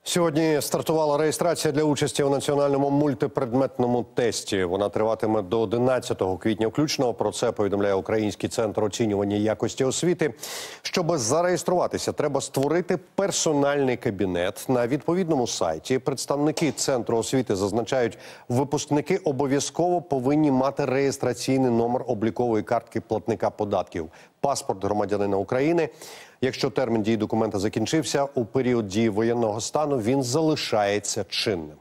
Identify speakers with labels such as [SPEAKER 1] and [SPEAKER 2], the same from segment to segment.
[SPEAKER 1] Сьогодні стартувала реєстрація для участі у національному мультипредметному тесті. Вона триватиме до 11 квітня включно. Про це повідомляє Український центр оцінювання якості освіти. Щоб зареєструватися, треба створити персональний кабінет. На відповідному сайті представники Центру освіти зазначають, випускники обов'язково повинні мати реєстраційний номер облікової картки платника податків, паспорт громадянина України. Якщо термін дії документа закінчився, у період дії воєнного стану він залишається чинним.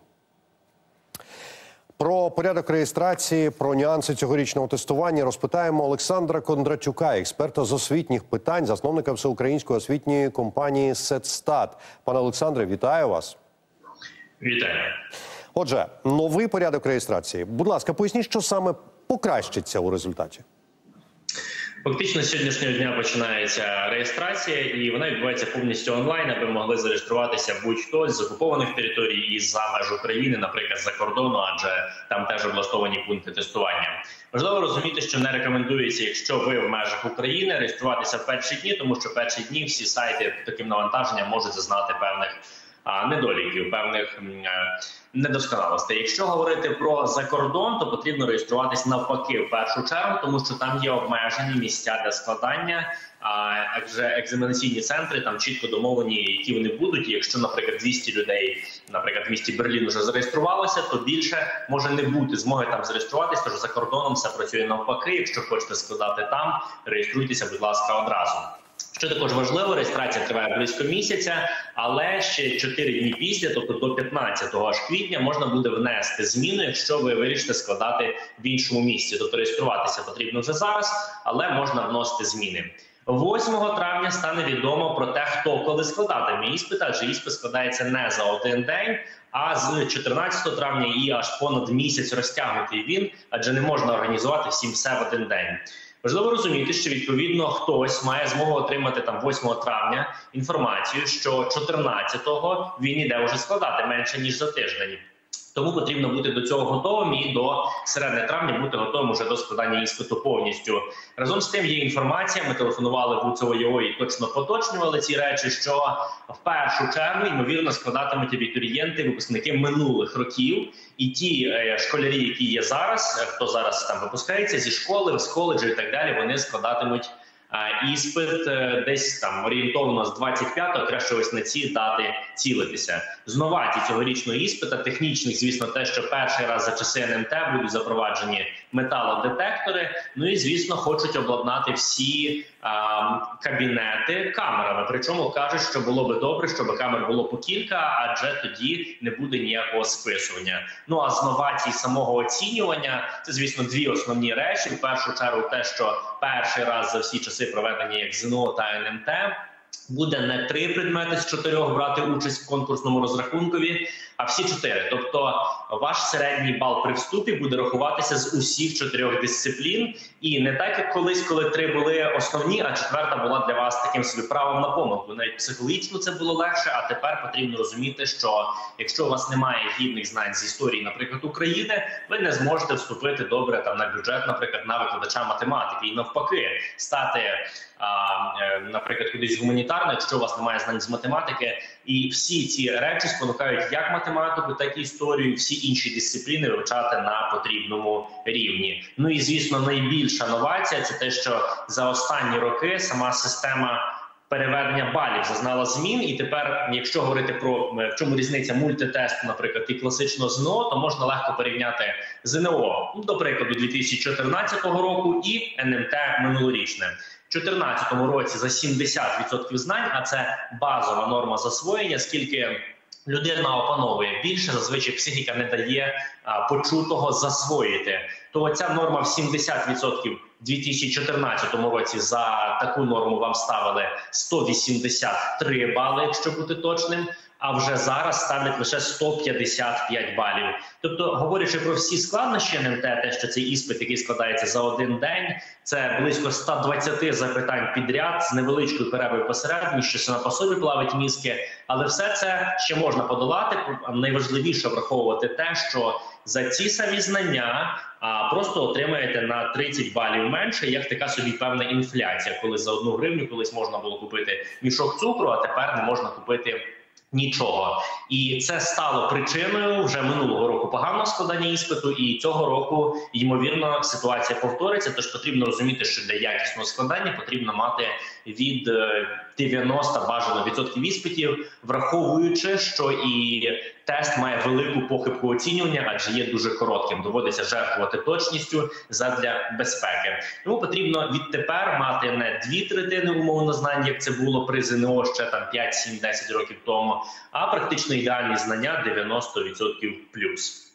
[SPEAKER 1] Про порядок реєстрації, про нюанси цьогорічного тестування розпитаємо Олександра Кондратюка, експерта з освітніх питань, засновника всеукраїнської освітньої компанії «Сетстат». Пане Олександре, вітаю вас.
[SPEAKER 2] Вітаю.
[SPEAKER 1] Отже, новий порядок реєстрації. Будь ласка, поясніть, що саме покращиться у результаті?
[SPEAKER 2] Фактично, з сьогоднішнього дня починається реєстрація, і вона відбувається повністю онлайн, аби могли зареєструватися будь-хто з окупованих територій і за меж України, наприклад, за кордону, адже там теж облаштовані пункти тестування. Важливо розуміти, що не рекомендується, якщо ви в межах України, реєструватися в перші дні, тому що перші дні всі сайти таким навантаженням можуть зазнати певних недоліків, певних недосконалостей. Якщо говорити про закордон, то потрібно реєструватись навпаки в першу чергу, тому що там є обмежені місця для складання, адже екзаменаційні центри там чітко домовлені, які вони будуть. І якщо, наприклад, 200 людей, наприклад, в місті Берлін вже зареєструвалося, то більше може не бути змоги там зареєструватися, тож за кордоном все працює навпаки. Якщо хочете складати там, реєструйтеся, будь ласка, одразу. Що також важливо, реєстрація триває близько місяця, але ще 4 дні після, тобто до 15 аж квітня, можна буде внести зміну, якщо ви вирішите складати в іншому місці. Тобто реєструватися потрібно вже зараз, але можна вносити зміни. 8 травня стане відомо про те, хто коли складатиме іспит, адже іспит складається не за один день, а з 14 травня і аж понад місяць розтягнутий він, адже не можна організувати всім все в один день. Важливо розуміти, що відповідно хтось має змогу отримати там 8 травня інформацію, що 14-го він іде вже складати менше ніж за тиждень. Тому потрібно бути до цього готовим і до середини травня бути готовим уже до складання іспиту повністю. Разом з тим є інформація, ми телефонували в УЦО і точно поточнювали ці речі, що в першу чергу, ймовірно, складатимуть абітурієнти, випускники минулих років. І ті школярі, які є зараз, хто зараз там випускається зі школи, з коледжу і так далі, вони складатимуть іспит десь там орієнтовно з 25-го, краще ось на ці дати цілитися. З новаті цьогорічного іспита, технічних, звісно, те, що перший раз за часи НМТ будуть запроваджені металодетектори, ну і, звісно, хочуть обладнати всі кабінети камерами. Причому кажуть, що було би добре, щоб камер було по кілька, адже тоді не буде ніякого списування. Ну а з новацій самого оцінювання, це, звісно, дві основні речі. В першу чергу те, що перший раз за всі часи проведення як ЗНО та НМТ буде не 3 предмети з 4 брати участь в конкурсному розрахункові, а всі 4. Тобто ваш середній бал при вступі буде рахуватися з усіх 4 дисциплін. І не так, як колись, коли 3 були основні, а 4 була для вас таким собі правом на помилку. Навіть психологічно це було легше, а тепер потрібно розуміти, що якщо у вас немає гідних знань з історії, наприклад, України, ви не зможете вступити добре там на бюджет, наприклад, на викладача математики. І навпаки, стати, наприклад, кудись гуманітарно, якщо у вас немає знань з математики. І всі ці речі спонукають як математику, так і історію, всі інші дисципліни вивчати на потрібному рівні. Ну і, звісно, найбільша новація – це те, що за останні роки сама система переведення балів зазнала змін, і тепер, якщо говорити про в чому різниця мультитесту, наприклад, і класичного ЗНО, то можна легко порівняти ЗНО, до прикладу, 2014 року і НМТ минулорічне. У 2014 році за 70% знань, а це базова норма засвоєння, скільки людина опановує більше, зазвичай психіка не дає почутого засвоїти. То ця норма в 70% у 2014 році за таку норму вам ставили 183 бали, якщо бути точним, а вже зараз ставлять лише 155 балів. Тобто, говорячи про всі складнощі НМТ, те, що цей іспит, який складається за один день, це близько 120 запитань підряд з невеличкою перервою посередині, що сама по собі плавить мізки, але все це ще можна подолати. Найважливіше враховувати те, що за ці самі знання просто отримаєте на 30 балів менше, як така собі певна інфляція, коли за 1 гривню колись можна було купити мішок цукру, а тепер не можна купити Нічого. І це стало причиною вже минулого року поганого складання іспиту, і цього року, ймовірно, ситуація повториться, тож потрібно розуміти, що для якісного складання потрібно мати від 90 бажано відсотків іспитів, враховуючи, що і тест має велику похибку оцінювання, адже є дуже коротким, доводиться жертвувати точністю задля безпеки. Тому потрібно відтепер мати не 2/3 умовно знань, як це було при ЗНО ще там 5, 7, 10 років тому, а практично ідеальні знання 90% плюс.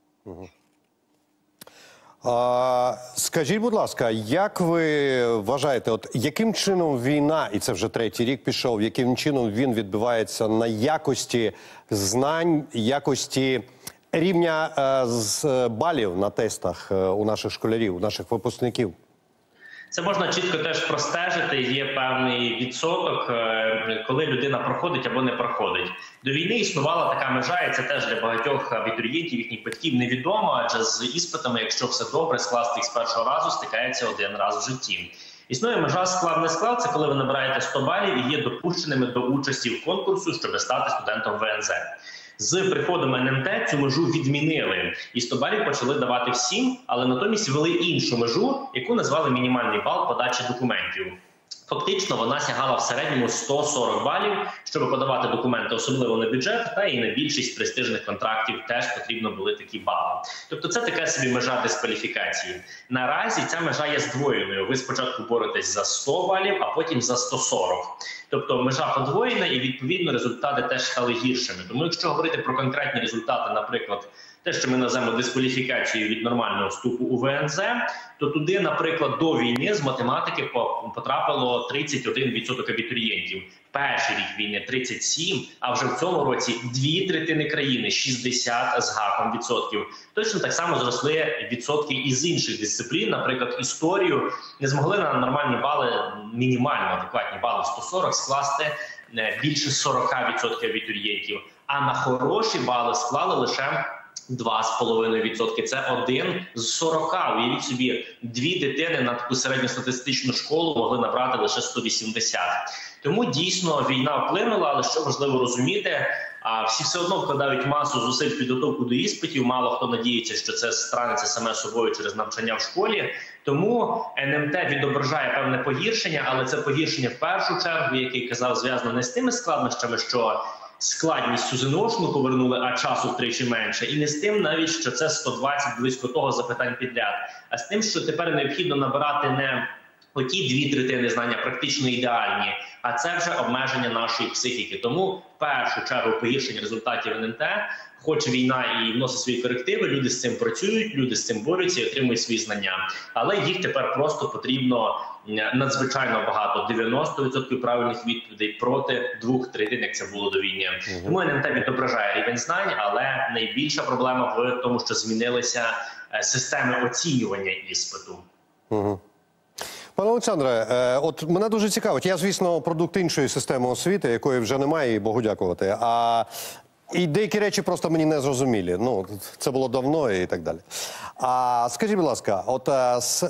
[SPEAKER 1] Скажіть, будь ласка, як ви вважаєте, от яким чином війна, і це вже 3-й рік пішов, яким чином він відбивається на якості знань, якості рівня балів на тестах у наших школярів, у наших випускників?
[SPEAKER 2] Це можна чітко теж простежити, є певний відсоток, коли людина проходить або не проходить. До війни існувала така межа, і це теж для багатьох абітурієнтів, їхніх батьків невідомо, адже з іспитами, якщо все добре, скласти їх з першого разу стикається один раз в житті. Існує межа склад-не склад, це коли ви набираєте 100 балів і є допущеними до участі в конкурсу, щоб стати студентом ВНЗ. З приходом НМТ цю межу відмінили, і 100 балів почали давати всім, але натомість ввели іншу межу, яку назвали мінімальний бал подачі документів. Фактично вона сягала в середньому 140 балів, щоб подавати документи, особливо на бюджет, та і на більшість престижних контрактів теж потрібно були такі бали. Тобто це така собі межа дискваліфікації. Наразі ця межа є здвоєною. Ви спочатку боретесь за 100 балів, а потім за 140. Тобто межа подвоєна і, відповідно, результати теж стали гіршими. Тому якщо говорити про конкретні результати, наприклад, те, що ми називаємо дискваліфікацією від нормального вступу у ВНЗ, то туди, наприклад, до війни з математики потрапило 31% абітурієнтів. Перший рік війни 37%, а вже в цьому році 2/3 країни, 60 з гаком відсотків. Точно так само зросли відсотки із інших дисциплін, наприклад, історію не змогли на нормальні бали, мінімально адекватні бали 140 скласти більше 40% абітурієнтів, а на хороші бали склали лише 2,5%. Це 1 з 40. Уявіть собі, 2 дитини на таку середньостатистичну школу могли набрати лише 180. Тому дійсно війна вплинула, але що важливо розуміти, всі все одно вкладають масу зусиль в підготовку до іспитів, мало хто надіється, що це станеться саме собою через навчання в школі. Тому НМТ відображає певне погіршення, але це погіршення в першу чергу, як я казав, зв'язано не з тими складнощами, що складністю ЗНОшну повернули, а часу втричі менше. І не з тим навіть, що це 120 близько того запитань підряд, а з тим, що тепер необхідно набирати не оті 2/3 знання практично ідеальні, а це вже обмеження нашої психіки. Тому в першу чергу погіршення результатів НМТ, хоч війна і вносить свої корективи, люди з цим працюють, люди з цим борються і отримують свої знання. Але їх тепер просто потрібно надзвичайно багато, 90% правильних відповідей проти 2/3, як це було до війни. Тому НМТ відображає рівень знань, але найбільша проблема в тому, що змінилися системи оцінювання іспиту.
[SPEAKER 1] Пане Олександре, от мене дуже цікавить. Я, звісно, продукт іншої системи освіти, якої вже немає, і Богу дякувати. І деякі речі просто мені не зрозумілі. Ну, це було давно і так далі. Скажіть, будь ласка, от з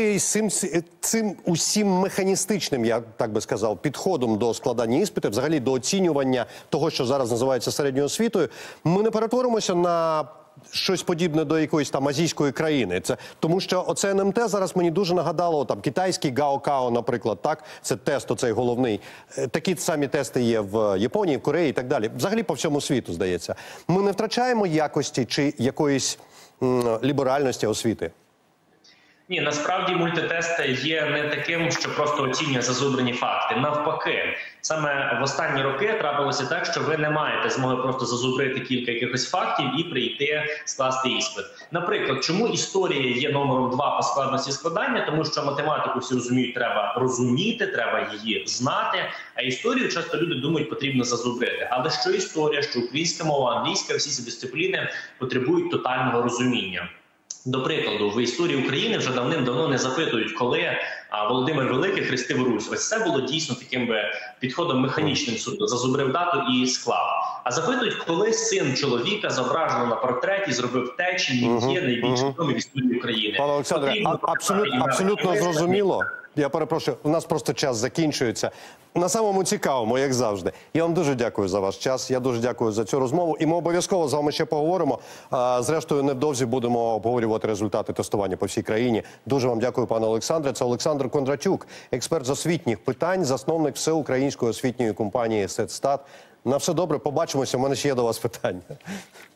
[SPEAKER 1] усім механістичним, я так би сказав, підходом до складання іспитів, взагалі до оцінювання того, що зараз називається середньою освітою, ми не перетворимося на щось подібне до якоїсь там азійської країни. Це тому, що оце НМТ зараз мені дуже нагадало, там китайський Гаокао, наприклад, так, це тест оцей головний. Такі самі тести є в Японії, в Кореї і так далі. Взагалі по всьому світу, здається. Ми не втрачаємо якості чи якоїсь ліберальності освіти?
[SPEAKER 2] Ні, насправді мультитест є не таким, що просто оцінює зазубрені факти. Навпаки, саме в останні роки трапилося так, що ви не маєте змоги просто зазубрити кілька якихось фактів і прийти скласти іспит. Наприклад, чому історія є номером 2 по складності складання? Тому що математику всі розуміють, треба розуміти, треба її знати, а історію часто люди думають, потрібно зазубрити. Але що історія, що українська мова, англійська, всі ці дисципліни потребують тотального розуміння. До прикладу, в історії України вже давним-давно не запитують, коли Володимир Великий хрестив Русь. Ось це було дійсно таким підходом механічним, зазубрив дату і склав. А запитують, коли син чоловіка зображено на портреті зробив те, чи він є найбільш відомий в історії України.
[SPEAKER 1] Пане Олександре, абсолютно зрозуміло. Я перепрошую, у нас просто час закінчується. На самому цікавому, як завжди. Я вам дуже дякую за ваш час, я дуже дякую за цю розмову. І ми обов'язково з вами ще поговоримо. Зрештою, невдовзі будемо обговорювати результати тестування по всій країні. Дуже вам дякую, пане Олександре. Це Олександр Кондратюк, експерт з освітніх питань, засновник всеукраїнської освітньої компанії «Сетстат». На все добре, побачимося. У мене ще є до вас питання.